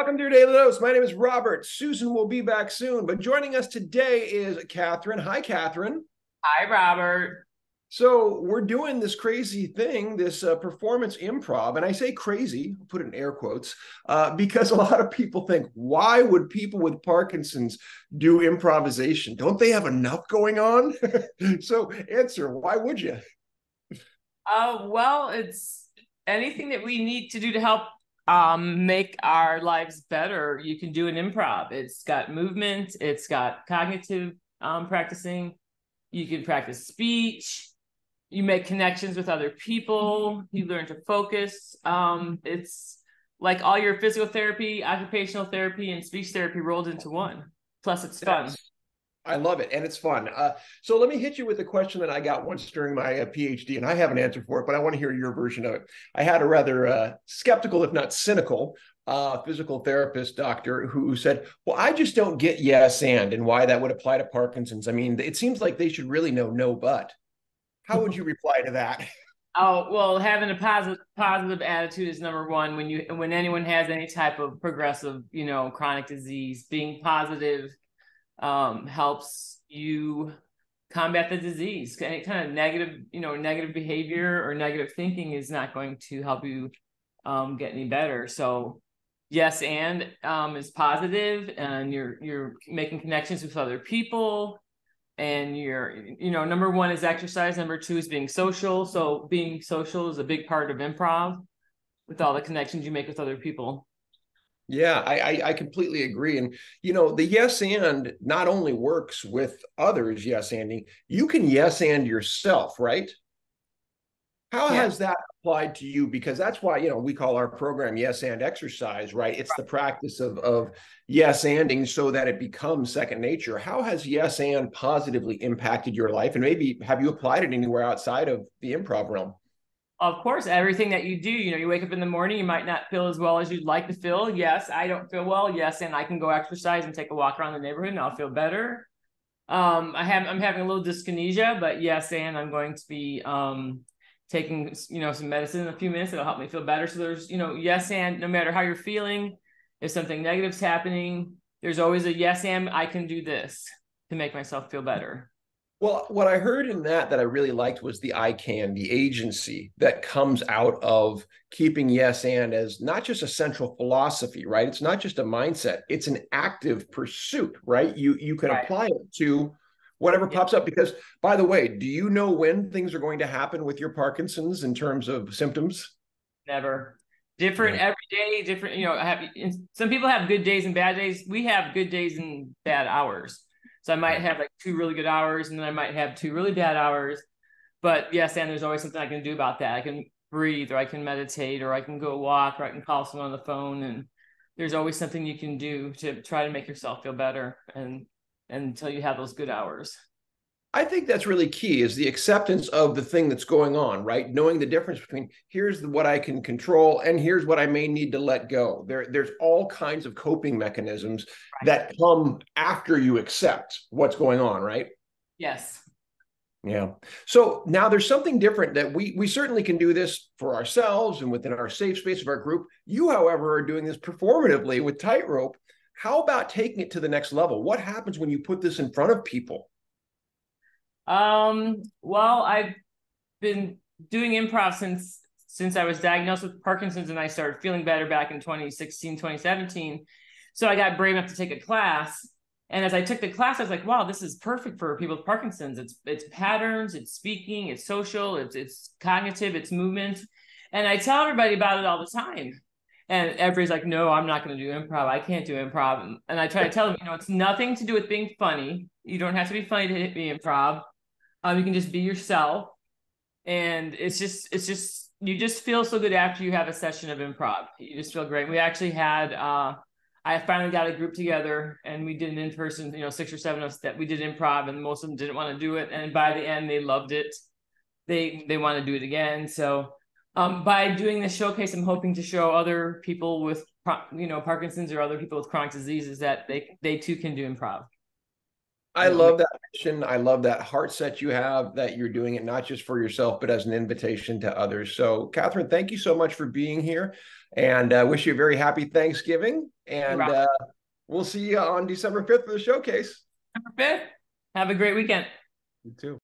Welcome to your Daily Dose. My name is Robert. Susan will be back soon, but joining us today is Catherine. Hi, Catherine. Hi, Robert. So we're doing this crazy thing, this performance improv, and I say crazy, I'll put it in air quotes, because a lot of people think, why would people with Parkinson's do improvisation? Don't they have enough going on? So answer, why would you? Well, it's anything that we need to do to help make our lives better. You can do an improv. It's got movement. It's got cognitive practicing. You can practice speech. You make connections with other people. You learn to focus. It's like all your physical therapy, occupational therapy, and speech therapy rolled into one. Plus, it's fun. I love it, and it's fun. So let me hit you with a question that I got once during my PhD, and I have an answer for it, but I want to hear your version of it. I had a rather skeptical, if not cynical, physical therapist doctor who said, well, I just don't get yes and why that would apply to Parkinson's. I mean, it seems like they should really know no but. How would you reply to that? Oh, well, having a positive attitude is number one. When anyone has any type of progressive, chronic disease, being positive helps you combat the disease. Any kind of negative behavior or negative thinking is not going to help you get any better. So yes, and is positive, and you're making connections with other people, and number one is exercise. Number two is being social. So being social is a big part of improv, with all the connections you make with other people. Yeah, I completely agree. And, the yes and not only works with others, yes anding, you can yes and yourself, right? How Yeah. has that applied to you? Because that's why, we call our program yes and exercise, right? It's the practice of yes anding so that it becomes second nature. How has yes and positively impacted your life? And maybe have you applied it anywhere outside of the improv realm? Of course, everything that you do, you wake up in the morning, you might not feel as well as you'd like to feel. Yes, I don't feel well. Yes, and I can go exercise and take a walk around the neighborhood and I'll feel better. I'm having a little dyskinesia, but yes, and I'm going to be taking some medicine in a few minutes that'll help me feel better. So there's yes, and no matter how you're feeling, if something negative's happening, there's always a yes, and I can do this to make myself feel better. Well, what I heard in that I really liked was the I can, the agency that comes out of keeping yes and as not just a central philosophy, right? It's not just a mindset, it's an active pursuit, right? You can Right. apply it to whatever Yeah. pops up. Because, by the way, do you know when things are going to happen with your Parkinson's in terms of symptoms? Never. Different Yeah. every day, different, some people have good days and bad days. We have good days and bad hours. So I might have like 2 really good hours, and then I might have 2 really bad hours. But yes, and there's always something I can do about that. I can breathe, or I can meditate, or I can go walk, or I can call someone on the phone. And there's always something you can do to try to make yourself feel better and until you have those good hours. I think that's really key is the acceptance of the thing that's going on, right? Knowing the difference between here's what I can control and here's what I may need to let go. There's all kinds of coping mechanisms that come after you accept what's going on, right? Yes. Yeah. So now there's something different that we certainly can do this for ourselves and within our safe space of our group. You, however, are doing this performatively with tightrope. How about taking it to the next level? What happens when you put this in front of people? Well, I've been doing improv since I was diagnosed with Parkinson's, and I started feeling better back in 2016, 2017. So I got brave enough to take a class. And as I took the class, I was like, wow, this is perfect for people with Parkinson's. It's patterns, it's speaking, it's social, it's cognitive, it's movement. And I tell everybody about it all the time. And everybody's like, no, I'm not going to do improv. I can't do improv. And I try to tell them, it's nothing to do with being funny. You don't have to be funny to be improv. You can just be yourself, and it's just you just feel so good after you have a session of improv. You just feel great. We actually had I finally got a group together, and we did an in-person, 6 or 7 of us that we did improv, and most of them didn't want to do it, and by the end they loved it. They want to do it again. So by doing this showcase, I'm hoping to show other people with Parkinson's or other people with chronic diseases that they too can do improv. I love that mission. I love that heart set you have, that you're doing it not just for yourself, but as an invitation to others. So, Catherine, thank you so much for being here, and wish you a very happy Thanksgiving. And we'll see you on December 5th for the showcase. December 5th. Have a great weekend. You too.